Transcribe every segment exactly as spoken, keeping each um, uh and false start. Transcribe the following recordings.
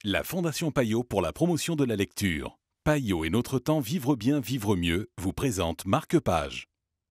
La Fondation Payot pour la promotion de la lecture. Payot et Notre Temps Vivre bien, vivre mieux vous présente Marque-Page.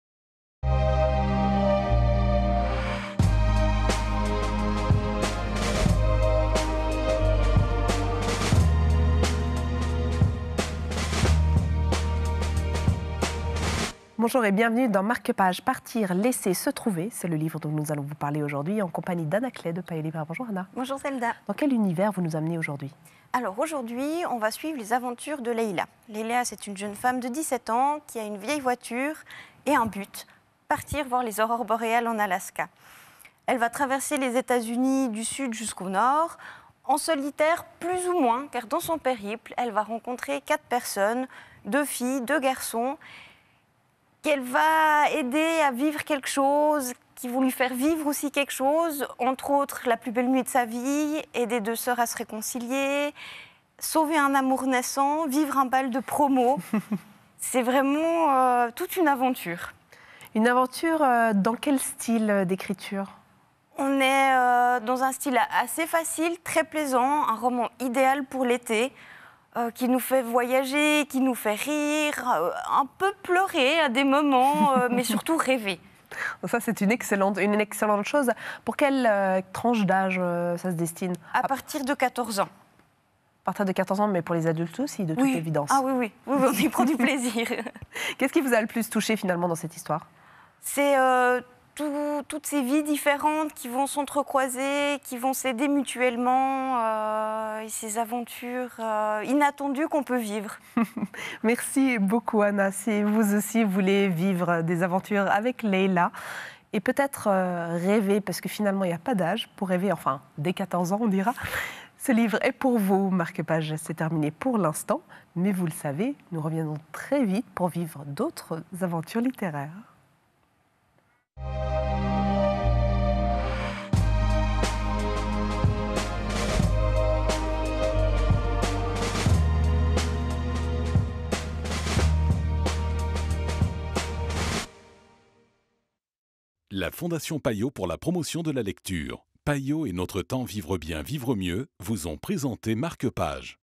Bonjour et bienvenue dans Marque-Page, Partir, laisser, se trouver. C'est le livre dont nous allons vous parler aujourd'hui en compagnie d'Anna Clay de Payot Libraire. Bonjour Anna. Bonjour Zelda. Dans quel univers vous nous amenez aujourd'hui? Alors aujourd'hui, on va suivre les aventures de Leila. Leila, c'est une jeune femme de dix-sept ans qui a une vieille voiture et un but, partir voir les aurores boréales en Alaska. Elle va traverser les États-Unis du sud jusqu'au nord, en solitaire plus ou moins, car dans son périple, elle va rencontrer quatre personnes, deux filles, deux garçons, qu'elle va aider à vivre quelque chose, qui vont lui faire vivre aussi quelque chose, entre autres la plus belle nuit de sa vie, aider deux sœurs à se réconcilier, sauver un amour naissant, vivre un bal de promo. C'est vraiment euh, toute une aventure. Une aventure euh, dans quel style d'écriture? On est euh, dans un style assez facile, très plaisant, un roman idéal pour l'été. Euh, qui nous fait voyager, qui nous fait rire, euh, un peu pleurer à des moments, euh, mais surtout rêver. Ça, c'est une excellente, une excellente chose. Pour quelle euh, tranche d'âge euh, ça se destine? À partir de quatorze ans. À partir de quatorze ans, mais pour les adultes aussi, de toute Oui. évidence. Ah oui, oui, oui, oui, on y prend du plaisir. Qu'est-ce qui vous a le plus touché finalement dans cette histoire? C'est euh, tout, toutes ces vies différentes qui vont s'entrecroiser, qui vont s'aider mutuellement, euh, et ces aventures euh, inattendues qu'on peut vivre. Merci beaucoup Anna. Si vous aussi voulez vivre des aventures avec Leila et peut-être euh, rêver, parce que finalement il n'y a pas d'âge pour rêver, enfin dès quatorze ans on dira, ce livre est pour vous. Marque-Page, c'est terminé pour l'instant, mais vous le savez, nous reviendrons très vite pour vivre d'autres aventures littéraires. La Fondation Payot pour la promotion de la lecture. Payot et Notre Temps Vivre bien, vivre mieux vous ont présenté Marque-Page.